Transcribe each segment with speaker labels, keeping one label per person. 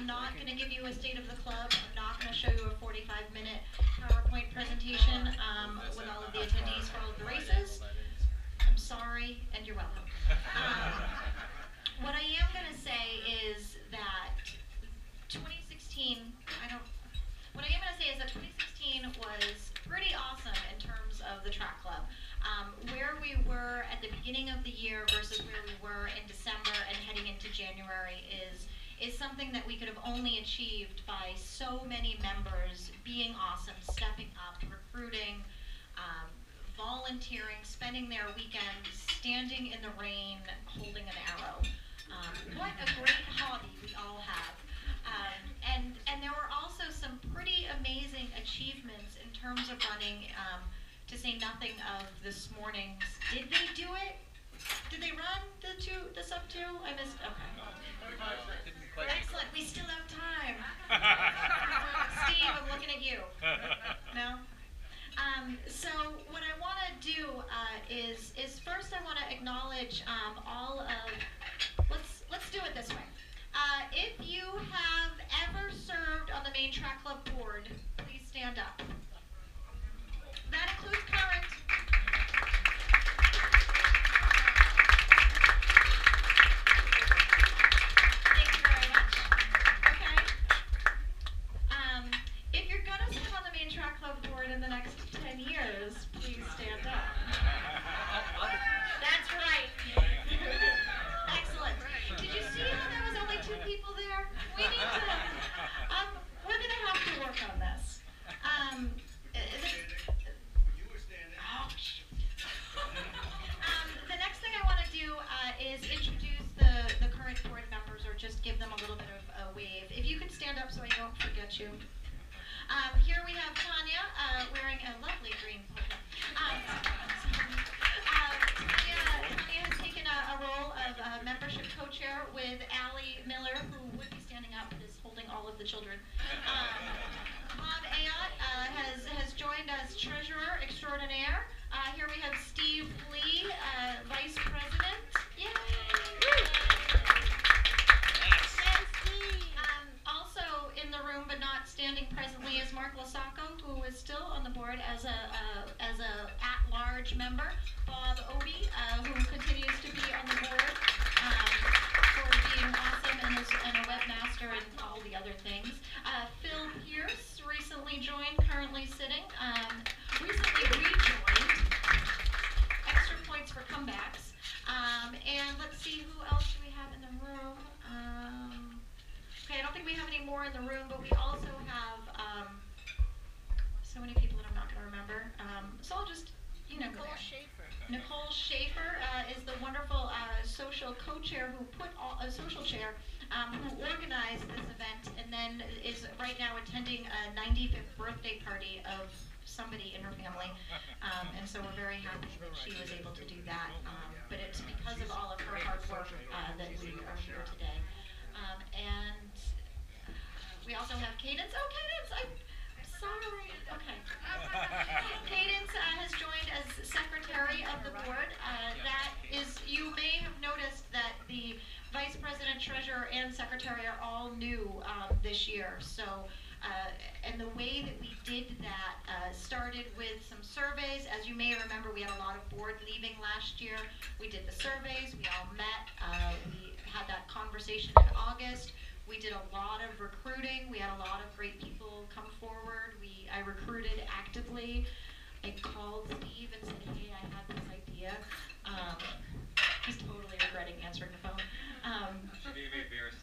Speaker 1: I'm not going to give you a state of the club. I'm not going to show you a 45-minute PowerPoint presentation with all of the attendees for all of the races. I'm sorry, and you're welcome. What I am going to say is that 2016, what I am going to say is that 2016 was pretty awesome in terms of the track club. Where we were at the beginning of the year versus where we were in December and heading into January is something that we could have only achieved by so many members being awesome, stepping up, recruiting, volunteering, spending their weekends standing in the rain holding an arrow. What a great hobby we all have. And there were also some pretty amazing achievements in terms of running, to say nothing of this morning's. Did they do it? Did they run the sub 2? I missed, okay. Excellent, we still have time. Steve, I'm looking at you. No? So what I want to do is first I want to acknowledge all of, let's do it this way. If you have ever served on the Maine Track Club board, please stand up. That includes current. Thank you very much. Okay. If you're going to serve on the Maine Track Club board in the next 10 years, please stand up. That's right. Excellent. Did you see how there was only 2 people there? We need to, we're going to have to work on this. The next thing I want to do is introduce the current board members, or just give them a little bit of a wave. If you could stand up so I don't forget you. Here we have Tanya wearing a lovely green polka. Tanya has taken a role of membership co-chair with Allie Miller, who would be standing up, but is holding all of the children. Bob Ayotte has joined as treasurer extraordinaire. Here we have Steve Lee, vice president. Yay! Also in the room, but not standing presently, is Mark Lasacco, who is still on the board as a at-large member. Bob Obie, who continues to be on the board for being awesome and a webmaster and all the other things. Phil Pierce recently joined, currently sitting. Recently rejoined. Extra points for comebacks. And let's see, who else do we have in the room? Okay, I don't think we have any more in the room, but we also have so many people that I'm not going to remember. So I'll just,
Speaker 2: Nicole Schaefer.
Speaker 1: Nicole Schaefer is the wonderful social co-chair who social chair who organized this event, and then is right now attending a 95th birthday party of somebody in her family, and so we're very happy that she was able to do that. But it's because of all of her hard work that we are here today. And we also have Cadence. Oh, Cadence! I'm sorry. Okay. Cadence has joined as secretary of the board. That is, you may have noticed that the vice president, treasurer, and secretary are all new this year. So, and the way that we did that started with some surveys. As you may remember, we had a lot of board leaving last year. We did the surveys. We all met. We had that conversation in August. We did a lot of recruiting. We had a lot of great people come forward. I recruited actively. I called Steve and said, hey, I had this idea. He's totally regretting answering the phone.
Speaker 3: Should be embarrassed.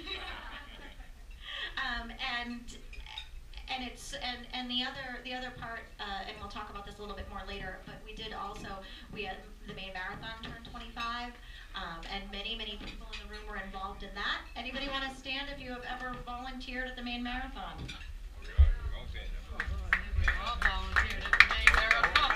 Speaker 1: And the other part, and we'll talk about this a little bit more later, but we had the Maine Marathon turn 25, and many people in the room were involved in that. Anybody want to stand if you have ever volunteered at the Maine Marathon?
Speaker 2: We all volunteered at the Maine Marathon.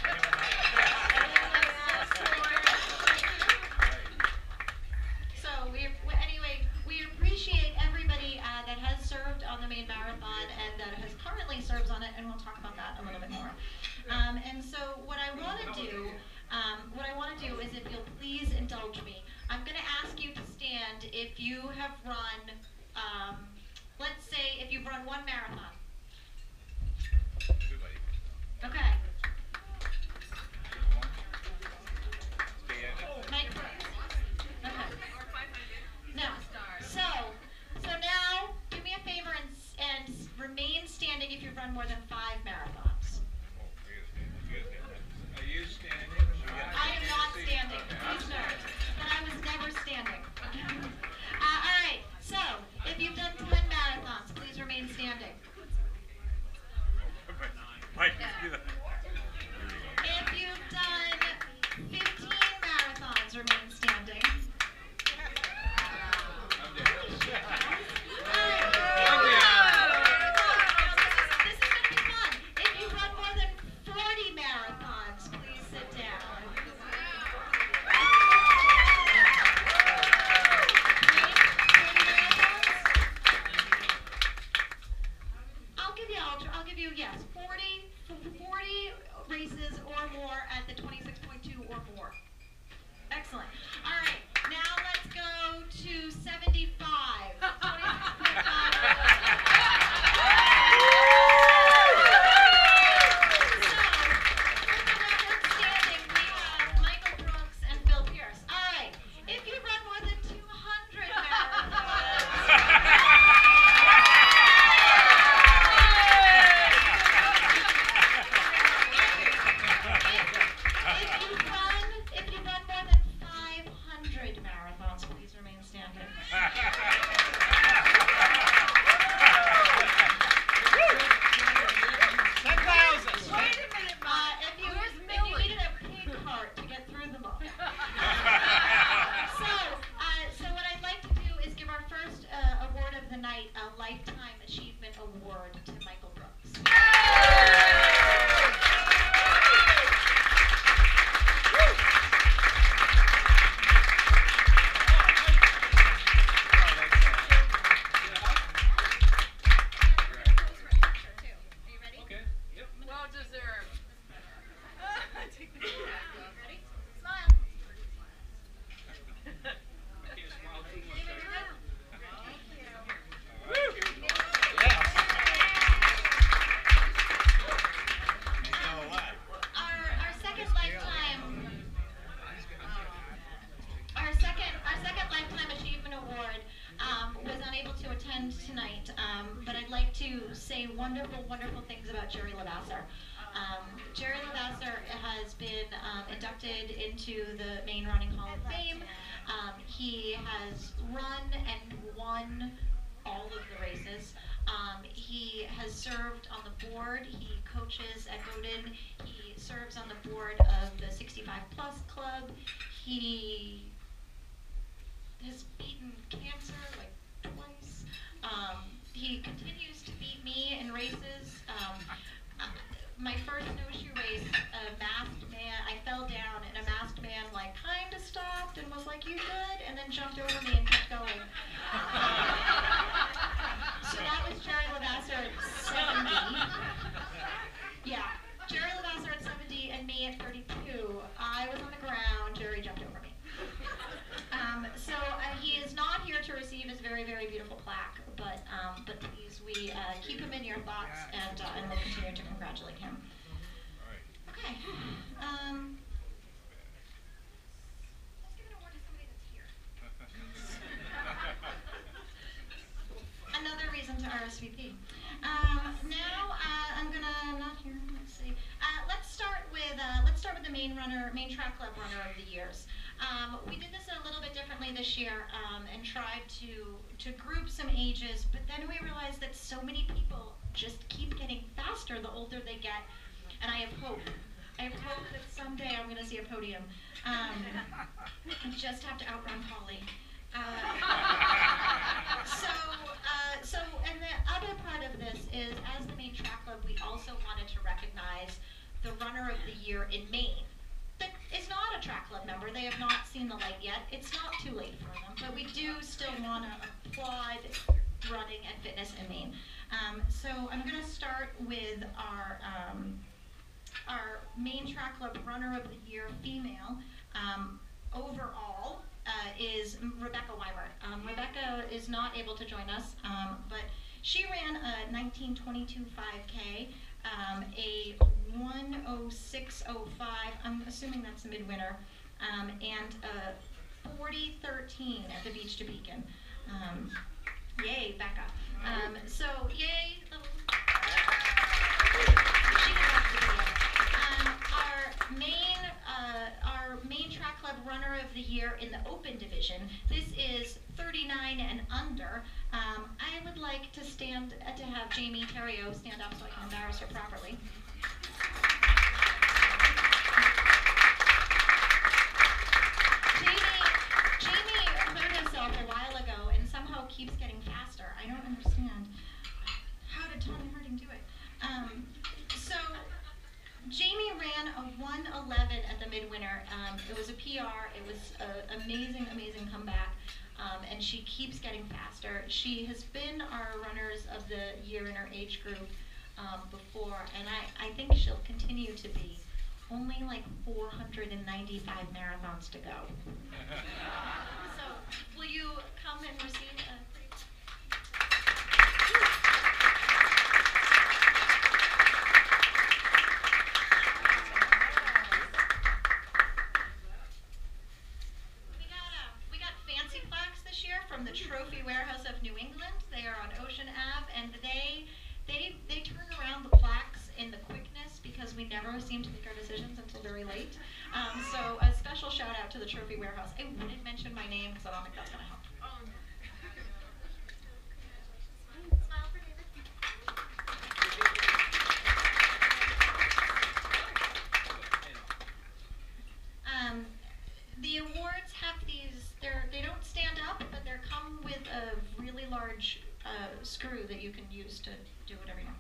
Speaker 1: So anyway, we appreciate everybody that has served on the Maine Marathon and that has currently serves on it, and we'll talk about that a little bit more. And so what I want to do is, if you'll please indulge me, I'm going to ask you to stand if you have run more than 5 marathons.
Speaker 3: Are you standing?
Speaker 1: I am not standing, please no. But I was never standing. All right, so if you've done 10 marathons, please remain standing. If you've done 15 marathons, remain standing. This is going to be fun. If you run more than 40 marathons, please sit down. I'll give you yes, 40 races or more at the 26.2 or more. Excellent. All right, now let's go to 75. 26.5. Standing, we have Michael Brooks and Phil Pierce. All right, if you run more than 200 marathons. If you run more than 500 marathons, please remain standing.
Speaker 2: 10,000.
Speaker 1: Wait a minute, if you needed a pig cart to get through them all. So what I'd like to do is give our first award of the night, a Lifetime Achievement Award to Michael Brooks.
Speaker 3: Okay. Yep.
Speaker 2: Well deserved.
Speaker 1: Ready? Smile.
Speaker 3: I can't smile too much.
Speaker 1: David, you're up. Our second lifetime achievement award was unable to attend tonight, but I'd like to say wonderful things about Jerry Lavasser. Jerry Lavasser has been inducted into the Maine Running Hall of Fame. He has run and won all of the races. He has served on the board. He coaches at Bowdoin. He serves on the board of the 65 Plus Club. He has beaten cancer like twice. He continues to beat me in races. My first snowshoe race, a masked man, I fell down and a masked man like kind of stopped and was like, "You good?" and then jumped over me and kept going. So that was Jerry Lavasser at 70. Yeah, Jerry Lavasser at 70 and me at 32. I was on the ground, Jerry jumped over me. So he is not here to receive his very beautiful plaque, but please, we keep him in your thoughts, and we'll continue to congratulate him. Okay. Let's give an award to somebody that's here. Another reason to RSVP. Now I'm gonna not here. Let's see. Let's start with the Maine Track Club Runner of the Years. We did this a little bit differently this year and tried to group some ages, but then we realized that so many people just keep getting faster the older they get, and I have hope. I have hope that someday I'm going to see a podium. I just have to outrun Polly. And the other part of this is, as the Maine Track Club, we also wanted to recognize the Runner of the Year in Maine that is not a track club member. They have not seen the light yet. It's not too late for them, but we do still want to applaud running and fitness in Maine. So I'm going to start with our Maine Track Club Runner of the Year female. Overall is Rebecca Weimer. Rebecca is not able to join us, but she ran a 19:22 5K, a 1:06:05. I'm assuming that's a midwinter, and a 40:13 at the Beach to Beacon. Yay, Becca. So yay. division. This is 39 and under. I would like to have Jamie Theriault stand up so I can embarrass her properly. Jamie hurt herself a while ago and somehow keeps getting faster. I don't understand. How did Tony Harding do it? So Jamie ran a 1:11 at the midwinter. It was a PR. It was an amazing, amazing comeback. And she keeps getting faster. She has been our runners of the year in her age group before, and I think she'll continue to be. Only like 495 marathons to go. So, will you come and receive a We got fancy plaques this year from the Trophy Warehouse of New England. They are on Ocean Ave, and they turn around the plaques in the quickness because we never seem to make our decisions until very late. So a special shout out to the Trophy Warehouse. I wouldn't mention my name because I don't think that's going to help. Smile for David. The awards have these, they don't stand up, but they come with a really large screw that you can use to do whatever you want.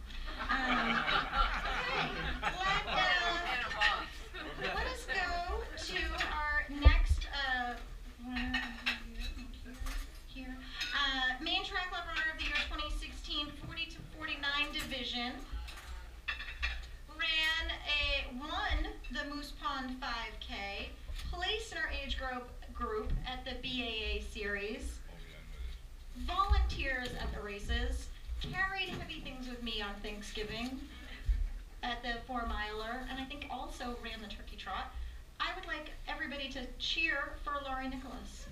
Speaker 1: Okay, let us go to our next here. Maine Track Club Runner of the Year 2016, 40 to 49 division. Won the Moose Pond 5K, placed in our age group at the BAA series, volunteers at the races, carried heavy things with me on Thanksgiving at the 4-miler, and I think also ran the turkey trot. I would like everybody to cheer for Laurie Nicholas.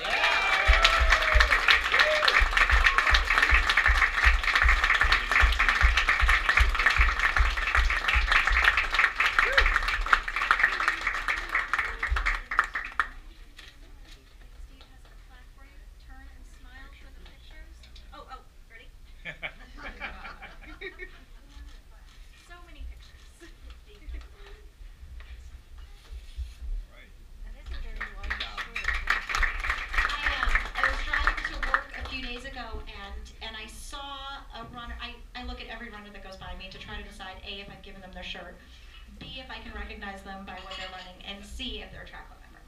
Speaker 1: A, if I've given them their shirt, B, if I can recognize them by what they're running, and C, if they're a track club member.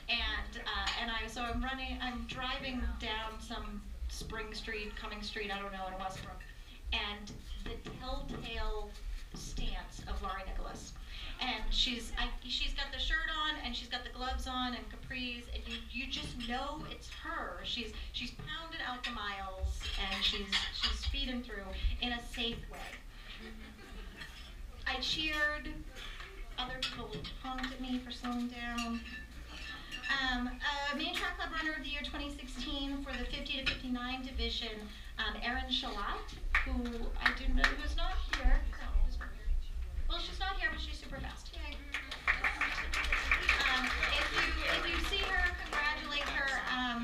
Speaker 1: I'm driving down some Spring Street, Cumming Street, I don't know, in Westbrook, and the telltale stance of Laurie Nicholas. And she's got the shirt on, and she's got the gloves on, and capris, and you just know it's her. She's pounding out the miles, and she's speeding through in a safe way. I cheered. Other people honked at me for slowing down. Maine Track Club Runner of the Year 2016 for the 50 to 59 division, Erin Shalat, who's not here. Well, she's not here, but she's super fast. Yay. If you see her, congratulate her.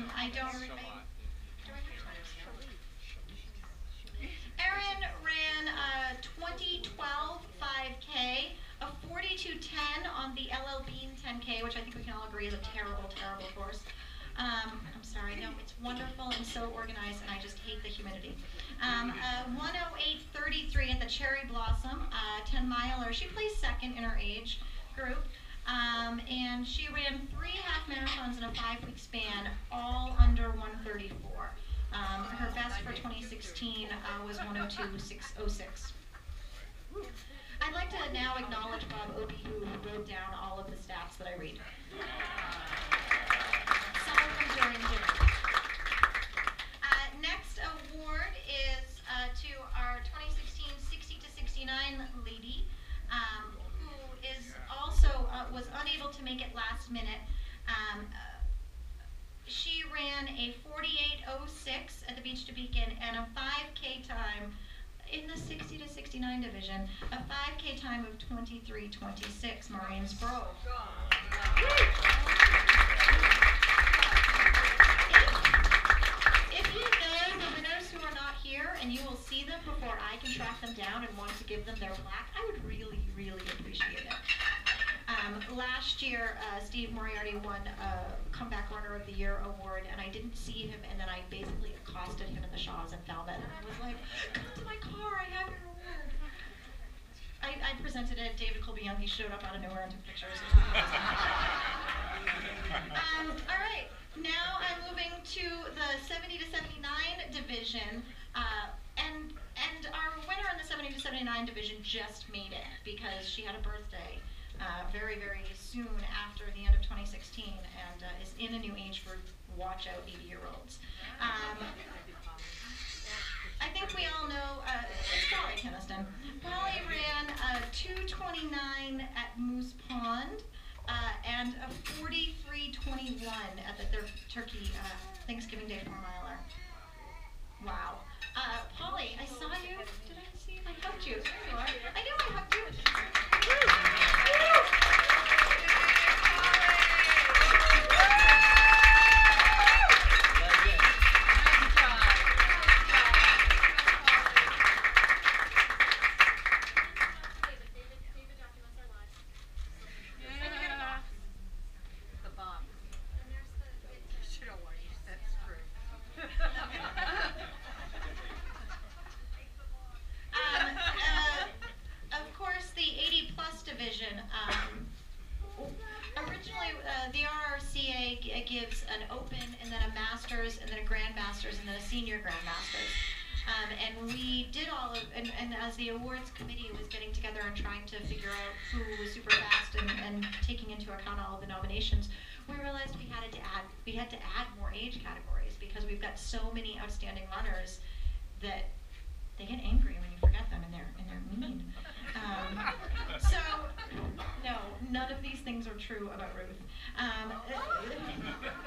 Speaker 1: Erin ran a 2012 5K, a 42:10 on the LL Bean 10K, which I think we can all agree is a terrible, terrible course. I'm sorry, no, it's wonderful and so organized, and I just hate the humidity. 1:08:33 at the Cherry Blossom, 10-miler. She placed second in her age group, and she ran 3 half marathons in a 5-week span, all under 1:34. Her best for 2016 was 1:02:06. I'd like to now acknowledge Bob Obie, who wrote down all of the stats that I read. Some of them during dinner. Next award is to our 2016 60 to 69 lady, who is also was unable to make it last minute. She ran a 48:06 at the Beach to Beacon and a 5K time in the 60 to 69 division, a 5K time of 23:26, Maureen's Bro. track them down and want to give them their plaque, I would really, really appreciate it. Last year, Steve Moriarty won a Comeback Runner of the Year award, and I didn't see him, and then I basically accosted him in the Shaws and Falmouth, and I was like, come to my car, I have your award. I presented it, David Colby Young, he showed up out of nowhere and took pictures. All right, now I'm moving to the 70 to 79 division, and our winner in the 70 to 79 division just made it because she had a birthday very, very soon after the end of 2016 and is in a new age group, watch out 80-year-olds. I think we all know, it's Polly Kinniston. Polly ran a 2:29 at Moose Pond and a 43:21 at the Turkey Thanksgiving Day 4-miler. Wow. Polly, I saw you. Did I see you? I hugged you. There you are. I knew I hugged you. Originally, the RRCA gives an Open and then a Masters and then a Grandmasters and then a Senior Grandmasters. And we did all of, and as the awards committee was getting together and trying to figure out who was super fast and taking into account all of the nominations, we realized we had to add more age categories because we've got so many outstanding runners that they get angry when you forget them and they're mean. No, none of these things are true about Ruth.